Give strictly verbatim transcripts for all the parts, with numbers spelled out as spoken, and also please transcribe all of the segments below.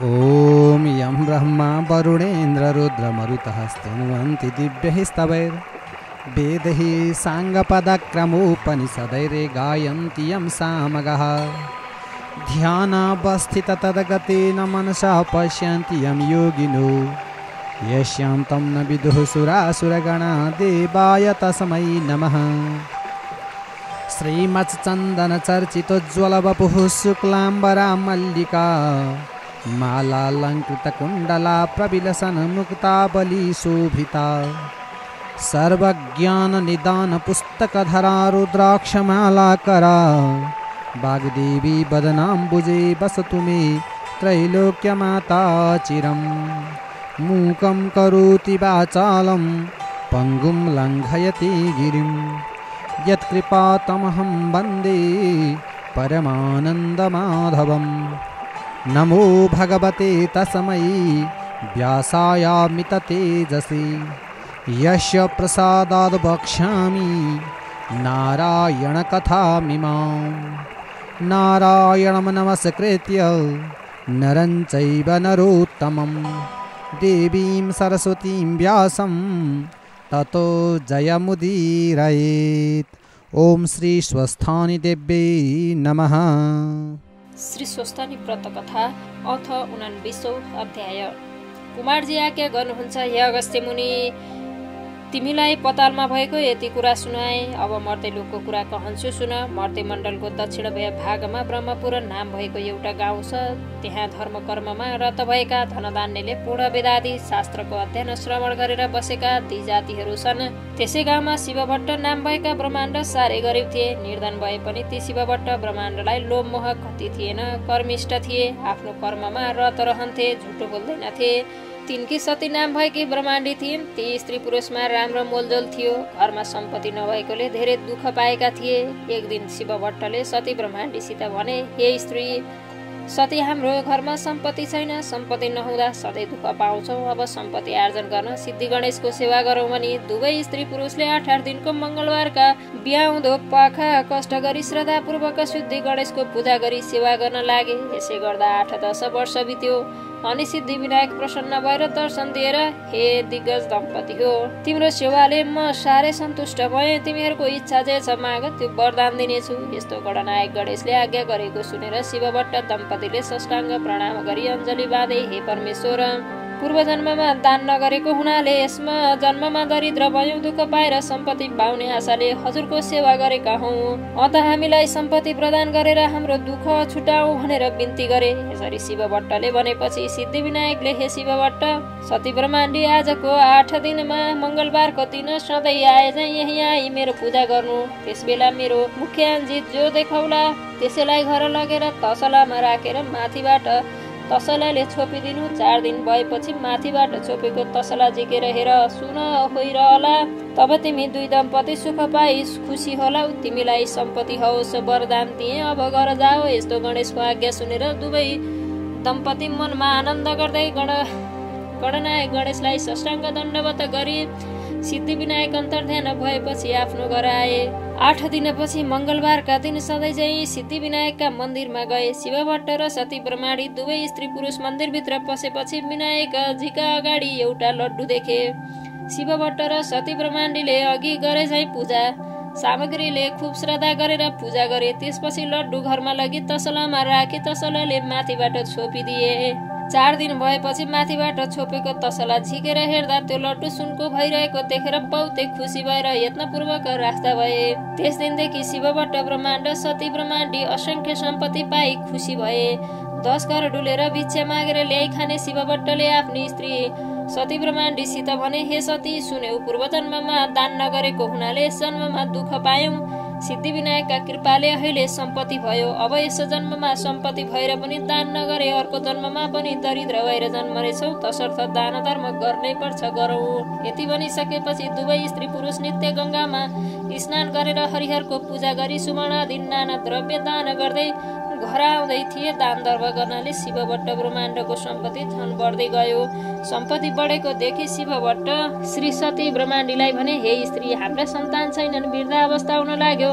ॐ यं ब्रह्मा वरुणेन्द्र रुद्रमरुतः स्तुवन्ति दिव्यैः स्तवैर् वेदैः साङ्गपदक्रमोपनिषदैरे गायन्ति यं सामगः ध्यानावस्थिततद्गतेन मनसा पश्यन्ति यं योगिनो यस्यां तं न विदुः सुरासुरगणा देवाय तस्मै नमः। श्रीमच्चन्दनचर्चितोज्ज्वलवपुः शुक्लाम्बरा मल्लिका मालालङ्कृतकुण्डला प्रविलसन्मुक्तावली शोभिता सर्वज्ञाननिदानपुस्तकधरा रुद्राक्षमालाकरा वाग्देवी वदनाम्बुजे वसतु मे त्रैलोक्यमाता चिरम्। मूकं करोति वाचालं पङ्गुं लङ्घयति गिरिं यत्कृपातमहं वन्दे परमानन्दमाधवम्। नमो भगवते तस्मै व्यासायामिततेजसे यस्य प्रसादाद् वक्ष्यामि नारायणकथामिमाम्। नारायणं नमस्कृत्य नरं चैव नरोत्तमं देवीं सरस्वतीं व्यासं ततो जयमुदीरयेत्। ओम श्री स्वस्थानी देव्यै नमः। श्री स्वस्थानी व्रत कथा अथ उनान्बिसौँ अध्याय। कुमारजी आज्ञा गर्नुहुन्छ, हे अगस्त्य मुनि, तिमीलाई पतालमा भएको यति कुरा सुनाए, अब मर्ते लोकको कुरा कहन्छु सुन। मर्ते मण्डलको दक्षिण भागमा ब्रह्मपुर नाम भएको एउटा गाउँ छ। त्यहाँ धर्म कर्ममा रत भएका धनधान्यले पूर्ण वेदादि शास्त्रको अध्ययन श्रवण गरेर बसेका ती जातिहरू छन्। त्यसै गाउँमा शिवभट्ट नाम भएका ब्रह्माण्ड साह्रै गरिब थिए। निर्धन भए पनि ती शिवभट्ट ब्रह्माण्डलाई लोभमोह कति थिएन, कर्मिष्ठ थिए, आफ्नो कर्ममा रत रहन्थे, झुटो बोल्दैनथे। तिनकी सती नाम भएकी ब्रह्माण्डी थिइन्। ती स्त्री पुरुषमा राम्रो मोलजोल थियो। घरमा सम्पत्ति नभएकोले धेरै दुःख पाएका थिए। एक दिन शिवभट्टले सती ब्रह्माण्डीसित भने, हे स्त्री सती, हाम्रो घरमा सम्पत्ति छैन, सम्पत्ति नहुँदा सधैँ दुःख पाउँछौ। अब सम्पत्ति आर्जन गर्न सिद्धि गणेशको सेवा गरौँ भनी दुवै स्त्री पुरुषले आठ आठ दिनको मङ्गलबारका बिहाउँदो पाखा कष्ट गरी श्रद्धापूर्वक सिद्धि गणेशको पूजा गरी सेवा गर्न लागे। यसै गर्दा आठ दश वर्ष बित्यो। अनि सिद्धि विनायक प्रसन्न भएर दर्शन दिएर, हे दिग्गज दम्पति हो, तिम्रो सेवाले म साह्रै सन्तुष्ट भएँ। तिमीहरूको इच्छा जे छ माग, त्यो वरदान दिनेछु। यस्तो गणनायक गणेशले आज्ञा गरेको सुनेर शिवभट्ट दम्पतिले साष्टाङ्ग प्रणाम गरी अञ्जली बाँधे, हे परमेश्वर, पूर्व जन्ममा दान नगरेको हुनाले यसमा जन्ममा दरिद्र भयौँ, दुःख पाएर सम्पत्ति पाउने आशाले हजुरको सेवा गरेका हौँ। अत हामीलाई सम्पत्ति प्रदान गरेर हाम्रो दुःख छुटाऊ भनेर बिन्ती गरे। यसरी शिवभट्टले भनेपछि सिद्धि विनायकले, हे शिवभट्ट, सती ब्रह्माण्डी आजको आठ दिनमा मङ्गलबारको दिन सधैँ आए चाहिँ यही आई मेरो पूजा गर्नु। त्यस बेला मेरो मुख्यान्जी जो देखाउला त्यसैलाई घर लगेर तसलामा राखेर माथिबाट तसलाले छोपिदिनु। चार दिन भएपछि माथिबाट छोपेको तसला झिकेर हेर, सुन होइरहला। तब तिमी दुई दम्पति सुख पाइ खुसी होला। तिमीलाई सम्पत्ति होस् वरदान दिए, अब घर जाओ। यस्तो गणेशको आज्ञा सुनेर दुवै दम्पति मनमा आनन्द गर्दै गण गणनायक गणेशलाई साष्टाङ्ग दण्डवत गरी सिद्धि विनायक अन्तर्ध्यान भएपछि आफ्नो घर आए। आठ दिनपछि मङ्गलबारका दिन सधैँ चाहिँ सिद्धि विनायकका मन्दिरमा गए। शिवभट्ट र सती ब्रह्माण्डी दुवै स्त्री पुरुष मन्दिरभित्र पसेपछि विनायकजीका अगाडि एउटा लड्डु देखे। शिवभट्ट र सती ब्रह्माण्डीले अघि गरे चाहिँ पूजा सामग्रीले खुब श्रद्धा गरेर पूजा गरे। त्यसपछि लड्डु घरमा लगी तसलामा राखी तसलाले माथिबाट छोपिदिए। चार दिन भएपछि माथिबाट छोपेको तसला झिकेर हेर्दा त्यो लड्डु सुनको भइरहेको देखेर बहुतै खुसी भएर यत्नपूर्वक राख्दा भए। त्यस दिनदेखि शिवभट्ट ब्रह्माण्ड सती ब्रह्माण्डी असंख्य सम्पत्ति पाई खुसी भए। दस घर डुलेर भिक्षा मागेर ल्याइ खाने शिवभट्टले आफ्नी स्त्री सती ब्रह्माण्डीसित भने, हे सती, सुन्यौ, पूर्व जन्ममा दान नगरेको हुनाले यस जन्ममा दुःख पायौं। सिद्धि विनायकका कृपाले अहिले सम्पत्ति भयो। अब यस जन्ममा सम्पत्ति भएर पनि दान नगरे अर्को जन्ममा पनि दरिद्र भएर जन्मनेछौ। तसर्थ दान धर्म गर्नै पर्छ, गरौँ। यति भनिसकेपछि दुवै स्त्री पुरुष नित्य गङ्गामा स्नान गरेर हरिहरको पूजा गरी सुवर्ण आदि नाना द्रव्य दान गर्दै घर आउँदै थिए। दान धर्म गर्नाले शिवभट्ट ब्रह्माण्डको सम्पत्ति झन् बढ्दै गयो। सम्पत्ति बढेको देखि शिवभट्ट श्री सती ब्रह्माण्डीलाई भने, हे स्त्री, हाम्रा सन्तान छैनन्, वृद्ध अवस्था हुन लाग्यो।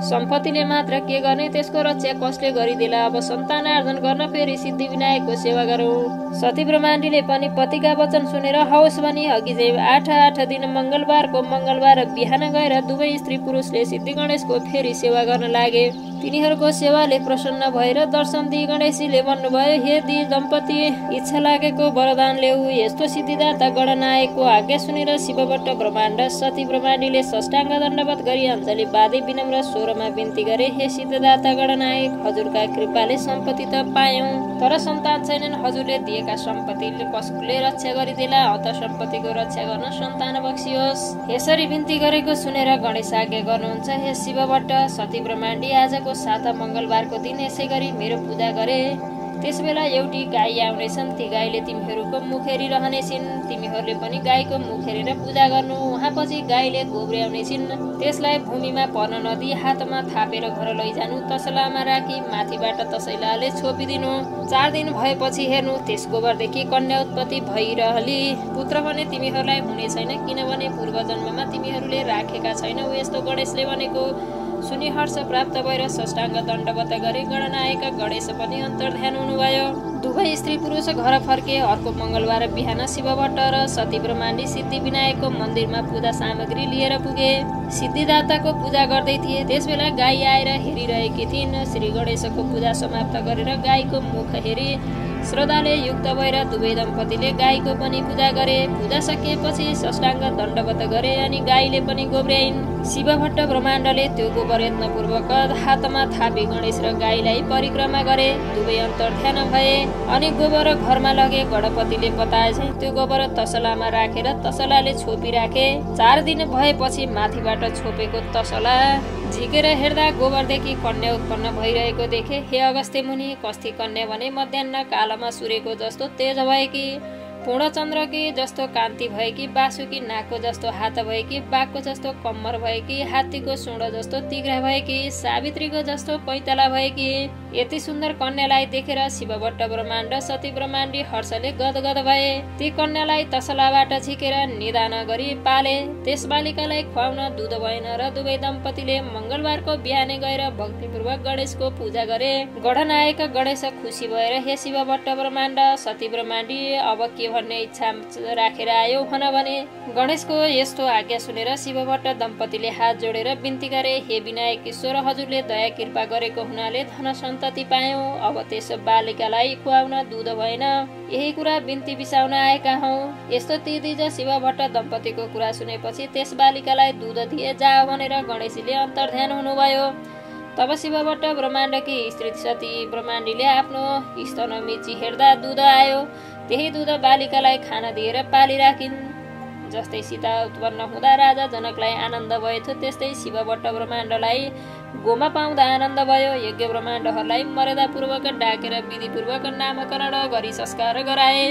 सम्पत्तिले मात्र के गर्ने, त्यसको रक्षा कसले गरिदेला। अब सन्तान आर्जन गर्न फेरि सिद्धि विनायकको सेवा गरौँ। सती ब्रह्माण्डीले पनि पतिका वचन सुनेर हवस् भनी अघि चाहिँ आठ आठ दिन मङ्गलबारको मङ्गलबार बिहान गएर दुवै स्त्री पुरुषले सिद्धि गणेशको फेरि सेवा गर्न लागे। तिनीहरूको सेवाले प्रसन्न भएर दर्शन दिई गणेशजीले भन्नुभयो, हे दी दम्पति, इच्छा लागेको वरदान ल्याऊ। यस्तो सिद्धिदाता गणनायकको आज्ञा सुनेर शिवभट्ट ब्रह्माण्ड सती ब्रह्माण्डीले साष्टाङ्ग दण्डवत गरी अञ्जली बाँधी विनम्र स्वरमा बिन्ती गरे, हे सिद्धदाता गणनायक, हजुरका कृपाले सम्पत्ति त पायौं, तर सन्तान छैनन्। हजुरले दिएका सम्पत्तिले कसले रक्षा गरिदेला, अत सम्पत्तिको रक्षा गर्न सन्तान बक्सियोस्। यसरी बिन्ती गरेको सुनेर गणेश आज्ञा गर्नुहुन्छ, हे शिवभट्ट, सती ब्रह्माण्डी आजको साता मङ्गलबारको दिन यसै गरी मेरो पूजा गरे। त्यसबेला एउटी गाई आउनेछन्, ती गाईले तिमीहरूको मुख हेरिरहनेछिन्। तिमीहरूले पनि गाईको मुख हेरेर पूजा गर्नु। उहाँपछि गाईले गोब्र्याउनेछिन्, त्यसलाई भूमिमा पर्न नदिई हातमा थापेर घर लैजानु। तसलामा राखी माथिबाट तसैलाले छोपिदिनु। चार दिन भएपछि हेर्नु, त्यस गोबरदेखि कन्या उत्पत्ति भइरहली। पुत्र भने तिमीहरूलाई हुने छैन, किनभने पूर्व जन्ममा तिमीहरूले राखेका छैनौ। यस्तो गणेशले भनेको सुनि हर्ष प्राप्त भएर साष्टाङ्ग दण्डवत गरे। गणनायक गणेश पनि अन्तर्ध्यान हुनुभयो। दुवै स्त्री पुरुष घर फर्के। अर्को मङ्गलबार बिहान शिवभट्ट र सती ब्रह्माण्डी सिद्धि विनायकको मन्दिरमा पूजा सामग्री लिएर पुगे। सिद्धिदाताको पूजा गर्दै थिए, त्यसबेला गाई आएर हेरिरहेकी थिइन्। श्री गणेशको पूजा समाप्त गरेर गाईको मुख हेरी श्रद्धाले युक्त भएर दुवै दम्पतिले गाईको पनि पूजा गरे। पूजा सकिएपछि साष्टाङ्ग दण्डवत गरे अनि गाईले पनि गोब्र्याइन्। शिवभट्ट ब्रह्माण्डले त्यो गोबर यत्नपूर्वक हातमा थापी गणेश र गाईलाई परिक्रमा गरे। दुवै अन्तर्ध्यान भए अनि गोबर घरमा लगे। गणपतिले बताए चाहिँ त्यो गोबर तसलामा राखेर तसलाले छोपिराखे। चार दिन भएपछि माथिबाट छोपेको तसला झिकेर हेर्दा गोबरदेखि कन्या उत्पन्न भइरहेको देखे। हे अगस्त्य मुनि, कस्ती कन्या भने मध्याह्न कालमा सूर्यको जस्तो तेज भएकी, पूर्णचन्द्रकी जस्तो कान्ति भएकी, बासुकी नाकको जस्तो हात भएकी, बाघको जस्तो कम्मर भएकी, हात्तीको सुँड जस्तो तिघ्रा भएकी, सावित्रीको जस्तो पैताला भएकी। यति सुन्दर कन्यालाई देखेर शिवभट्ट ब्रह्माण्ड सती ब्रह्माण्डी हर्षले गदगद भए। ती कन्यालाई तसलाबाट झिकेर निदान गरी पाले। त्यस बालिकालाई खुवाउन दुध भएन र दुवै दम्पतिले मङ्गलबारको बिहानै गएर भक्तिपूर्वक गणेशको पूजा गरे। गणनायक गणेश खुसी भएर, हे शिवभट्ट ब्रह्माण्ड सती ब्रह्माण्डी, अब के भन्ने इच्छा राखेर आयो भन भने। गणेशको यस्तो आज्ञा सुनेर शिवभट्ट दम्पतिले हात जोडेर बिन्ती गरे, हे विनायक ईश्वर, हजुरले दया कृपा गरेको हुनाले धन सन्तति पायौं। अब त्यस बालिकालाई खुवाउन दुध भएन, यही कुरा बिन्ती बिसाउन आएका हौ। यस्तो तिदिज शिवभट्ट दम्पतिको कुरा सुनेपछि त्यस बालिकालाई दुध दिए जा भनेर गणेशजीले अन्तर्ध्यान हुनुभयो। तब शिवभट्ट ब्रह्माण्डकी स्त्री सती ब्रह्माण्डीले आफ्नो स्तन मिची हेर्दा दुध आयो। त्यही दुध बालिकालाई खान दिएर पालिराखिन्। जस्तै सीता उत्पन्न हुँदा राजा जनकलाई आनन्द भयो, त्यस्तै शिवभट्ट ब्रह्माण्डलाई गोमा पाउँदा आनन्द भयो। यज्ञ ब्रह्माण्डहरूलाई मर्यादापूर्वक डाकेर विधिपूर्वक नामकरण गरी संस्कार गराए।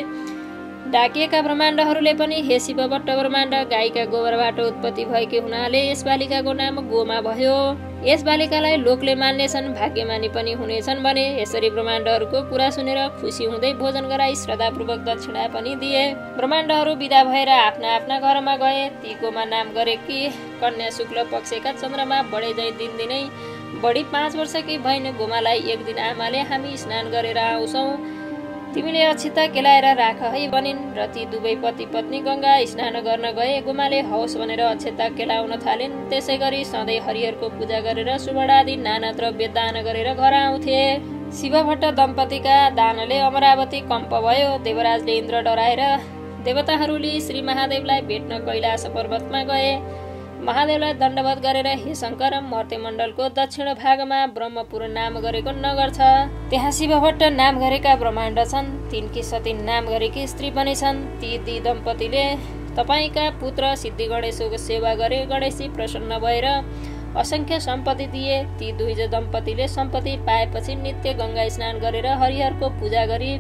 डाकिएका ब्रह्माण्डहरूले पनि, हे शिवभट्ट ब्रह्माण्ड, गाईका गोबरबाट उत्पत्ति भएकी हुनाले यस बालिकाको नाम गोमा भयो। यस बालिकालाई लोकले मान्नेछन्, भाग्यमानी पनि हुनेछन् भने। यसरी ब्रह्माण्डहरूको कुरा सुनेर खुसी हुँदै भोजन गराई श्रद्धापूर्वक दक्षिणा पनि दिए। ब्रह्माण्डहरू विदा भएर आफ्ना आफ्ना घरमा गए। ती गोमा नाम गरेकी कन्या शुक्ल पक्षका चन्द्रमा बढे जाइ दिनदिनै बढी पाँच वर्षकी भइन्। गोमालाई एक दिन आमाले, हामी स्नान गरेर आउँछौँ, तिमीले अक्षता केलाएर राख है भनिन् र ती दुवै पति पत्नी गंगा स्नान गर्न गए। गोमाले हवस् भनेर अक्षता केलाउन थालिन्। त्यसै गरी सधैँ हरिहरको पूजा गरेर सुवर्ण आदि नाना द्रव्य दान गरेर घर आउँथे। शिवभट्ट दम्पतिका दानले अमरावती कम्प भयो। देवराजले इन्द्र डराएर देवताहरूले श्री महादेवलाई भेट्न कैलाश पर्वतमा गए। महादेवलाई दण्डवत गरेर, हे शङ्कर, मर्त्यमण्डलको दक्षिण भागमा ब्रह्मपुर नाम गरेको नगर छ, त्यहाँ शिवभट्ट नाम गरेका ब्रह्माण्ड छन्। तिनकी सती नाम गरेकी स्त्री पनि छन्। ती दी दम्पतिले तपाईँका पुत्र सिद्धि गणेशको सेवा गरे। गणेशजी प्रसन्न भएर असंख्य सम्पत्ति दिए। ती दुईज दम्पतिले सम्पत्ति पाएपछि नित्य गंगा स्नान गरेर हरिहरको पूजा गरी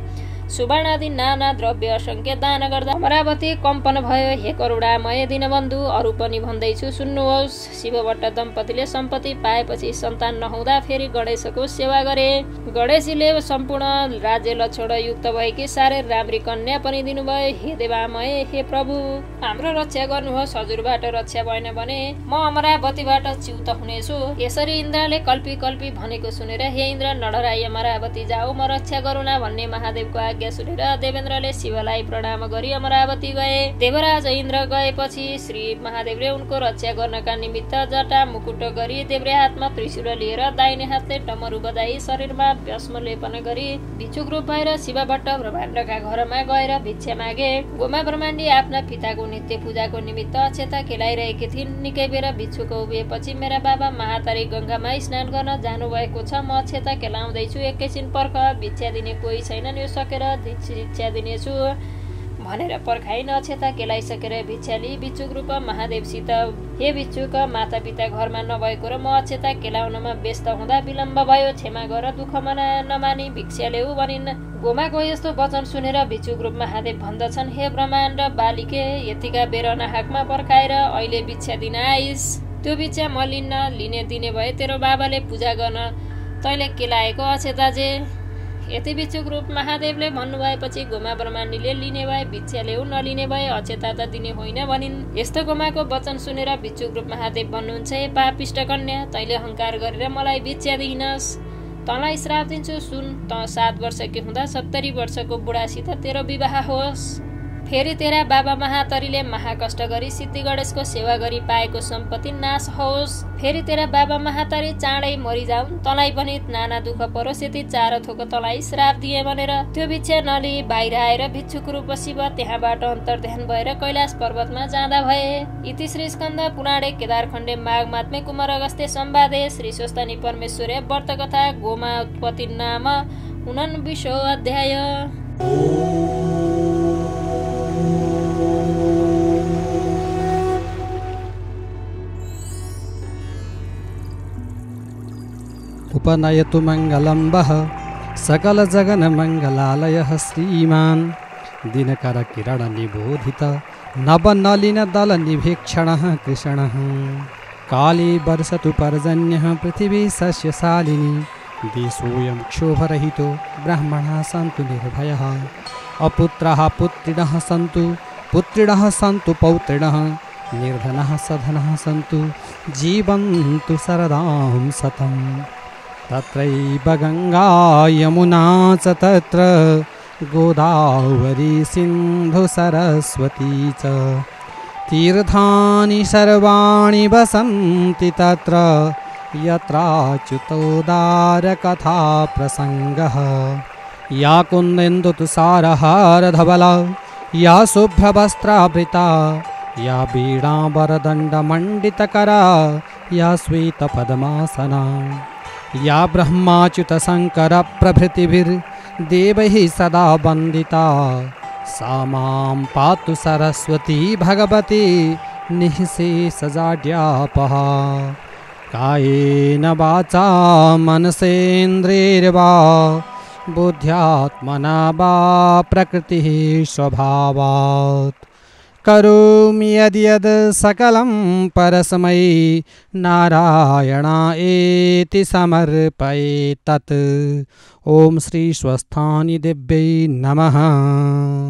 सुवर्ण आदि नाना द्रव्य असङ्ख्य दान गर्दा अमरावती कम्पन भयो। हे करुणामय दीनबन्धु, अरू पनि भन्दैछु सुन्नुहोस्। शिवभट्ट दम्पतिले सम्पत्ति पाएपछि सन्तान नहुँदा फेरि गणेशको सेवा गरे। गणेशजीले सम्पूर्ण राज्य लक्षण युक्त भएकी साह्रै राम्री कन्या पनि दिनुभयो। हे देवामय, हे प्रभु, हाम्रो रक्षा गर्नुहोस्। हजुरबाट रक्षा भएन भने म अमरावतीबाट च्युत हुनेछु। यसरी इन्द्रले कल्पी कल्पी भनेको सुनेर हे इन्द्र, नडराई अमरावती जाऊ, म रक्षा गरूना भन्ने महादेवको आज्ञा सुनेर देवेन्द्रले शिवलाई प्रणाम गरी अमरावती गए। देवराज इन्द्र गएपछि श्री महादेवले उनको रक्षा गर्नका निमित्त जटा मुकुट गरी देब्रे हातमा त्रिशूल लिएर दाहिने हातले डमरू बजाई शरीरमा भस्म लेपन गरी भिक्षुक रूप भएर शिवभट्ट ब्रह्माण्डका घरमा गएर भिक्षा मागे। गोमा ब्रह्माण्डी आफ्ना पिताको नित्य पूजाको निमित्त अक्षता केलाइरहेकी थिइन्। निकै बेर भिक्षुक उभिएपछि मेरा बाबा महातारी गंगामा स्नान गर्न जानुभएको छ, म अक्षता केलाउँदैछु, एकैछिन पर्ख, भिक्षा दिने कोही छैनन्, यो सकेर भिक्षा दिनेछु भनेर पर्खाइन। अक्षता केलाइसकेर भिक्षा लिई भिक्षुक रूप महादेवसित हे भिक्षुक, माता पिता घरमा नभएको र म अक्षता केलाउनमा व्यस्त हुँदा विलम्ब भयो, क्षमा गर, दुःख मना नमानी भिक्षा ल्याऊ भनिन्। गोमाको यस्तो वचन सुनेर भिक्षुक रूप महादेव भन्दछन्, हे ब्रह्माण्ड बालिके, यतिका बेर नाहकमा पर्खाएर अहिले भिक्षा दिन आइस। त्यो भिक्षा म लिन्न, लिने दिने भए तेरो बाबाले पूजा गर्न तैले केलाएको अक्षता जे। यति भिक्षुक रूप महादेवले भन्नुभएपछि गोमा ब्रह्माण्डीले लिने भए भिक्षा ल्याऊ, नलिने भए अक्षता त दिने होइन भनिन्। यस्तो गोमाको वचन सुनेर भिक्षुक रूप महादेव भन्नुहुन्छ, हे पापिष्ट कन्या, तैले अहंकार गरेर मलाई भिक्षा दिइनस्, तँलाई श्राप दिन्छु, सुन, त सात वर्षकी हुँदा सत्तरी वर्षको बुढासित तेरो विवाह होस्। फेरि तेरा बाबा महातरीले महाकष्ट गरी सिद्धि गणेशको सेवा गरी पाएको सम्पत्ति नाश होस्। फेरि तेरा बाबा महातारी चाँडै मरिजाउन्, तँलाई पनि नाना दुःख परोस्, यति चार थोक तँलाई श्राप दिए भनेर त्यो भिक्षा नलिई बाहिर आएर भिक्षुक रूप शिव त्यहाँबाट अन्तर्ध्यान भएर कैलाश पर्वतमा जाँदा भए। इति श्री स्कन्द पुराणे केदारखण्डे माघ मात्मे कुमार अगस्त्य संवादे श्री स्वस्तानी परमेश्वरे व्रत कथा गोमा उत्पत्ति नाम उनन्विशो अध्याय। उपनयतु मङ्गलम्बः सकलजगन्मङ्गलालयः श्रीमान् दिनकरकिरणनिबोधित नवनलिनदलनिभीक्षणः कृष्णः। काले वर्षतु पर्जन्यः पृथिवी सस्यशालिनी देशोऽयं क्षोभरहितो ब्राह्मणाः सन्तु निर्भयः। अपुत्राः पुत्रिणः सन्तु पुत्रिणः सन्तु पौत्रिणः निर्धनः सधनः सन्तु जीवन्तु शरदां शतम्। तत्रैव गंगा यमुना च तत्र गोदावरी सिन्धु सरस्वती च तीर्थानि सर्वाणि वसन्ति तत्र यत्राच्युतोदारकथा प्रसङ्गः। या कुन्देन्दुतुषारहारधवला या शुभ्रवस्त्रावृता या वीणावरदण्डमण्डितकरा या श्वेतपद्मासना या ब्रह्माच्युतशङ्करप्रभृतिभिर्देवैः सदा वन्दिता सा मां पातु सरस्वती भगवती निःशेषजाड्यापहा। कायेन वाचा मनसेन्द्रियैर्वा बुद्ध्यात्मना वा प्रकृतिः स्वभावात् करोमि यद्यद् सकलं परस्मै नारायणायेति समर्पये तत्। ओम श्री स्वस्थानी देव्यै नमः।